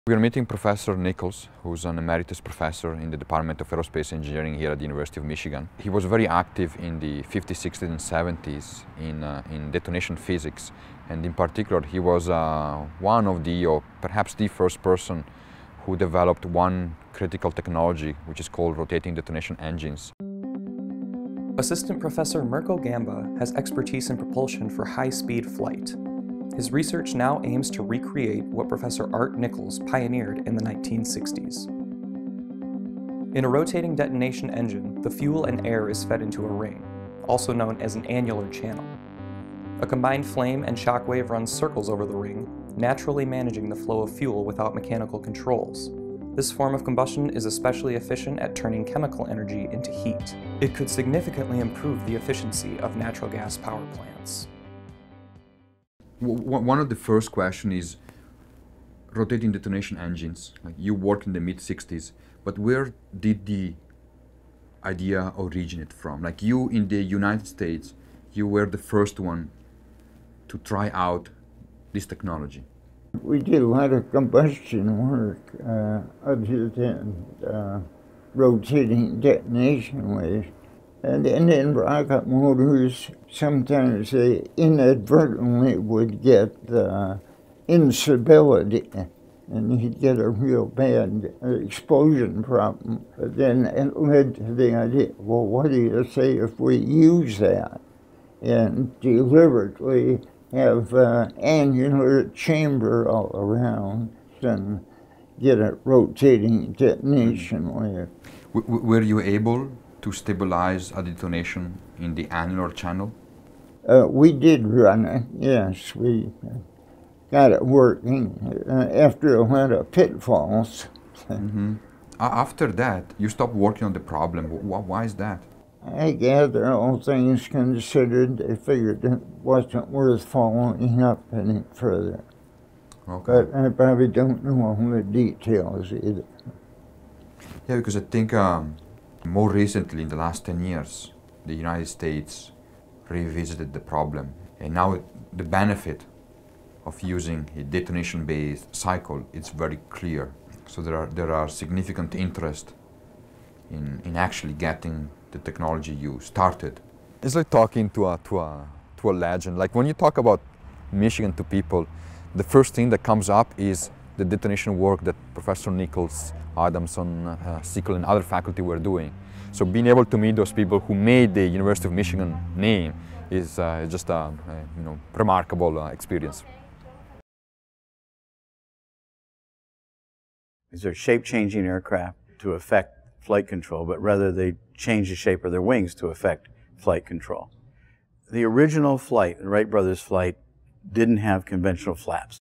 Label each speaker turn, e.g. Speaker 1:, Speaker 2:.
Speaker 1: We are meeting Professor Nicholls, who's an Emeritus Professor in the Department of Aerospace Engineering here at the University of Michigan. He was very active in the 50s, 60s and 70s in detonation physics, and in particular he was one of the, or perhaps the first person who developed one critical technology which is called rotating detonation engines.
Speaker 2: Assistant Professor Mirko Gamba has expertise in propulsion for high-speed flight. His research now aims to recreate what Professor Art Nicholls pioneered in the 1960s. In a rotating detonation engine, the fuel and air is fed into a ring, also known as an annular channel. A combined flame and shock wave runs circles over the ring, naturally managing the flow of fuel without mechanical controls. This form of combustion is especially efficient at turning chemical energy into heat. It could significantly improve the efficiency of natural gas power plants.
Speaker 1: One of the first questions is rotating detonation engines. Like, you worked in the mid-60s, but where did the idea originate from? Like, you in the United States, you were the first one to try out this technology.
Speaker 3: We did a lot of combustion work other than rotating detonation waves. And in rocket motors, sometimes they inadvertently would get instability, and you'd get a real bad explosion problem. But then it led to the idea, well, what do you say if we use that and deliberately have annular chamber all around and get a rotating detonation wave?
Speaker 1: Were you able to stabilize a detonation in the annular channel?
Speaker 3: We did run it, yes. We got it working after a lot of pitfalls.
Speaker 1: Mm-hmm. After that, you stopped working on the problem. Why is that?
Speaker 3: I gather, all things considered, they figured it wasn't worth following up any further.
Speaker 1: Okay.
Speaker 3: But I probably don't know all the details either.
Speaker 1: Yeah, because I think more recently, in the last 10 years, the United States revisited the problem. And now the benefit of using a detonation-based cycle is very clear. So there are significant interest in actually getting the technology you started. It's like talking to a legend. Like when you talk about Michigan to people, the first thing that comes up is the detonation work that Professor Nicholls, Adamson, Sickle, and other faculty were doing. So being able to meet those people who made the University of Michigan name is just a remarkable experience.
Speaker 4: These are shape-changing aircraft to affect flight control, but rather they change the shape of their wings to affect flight control. The original flight, the Wright brothers' flight, didn't have conventional flaps.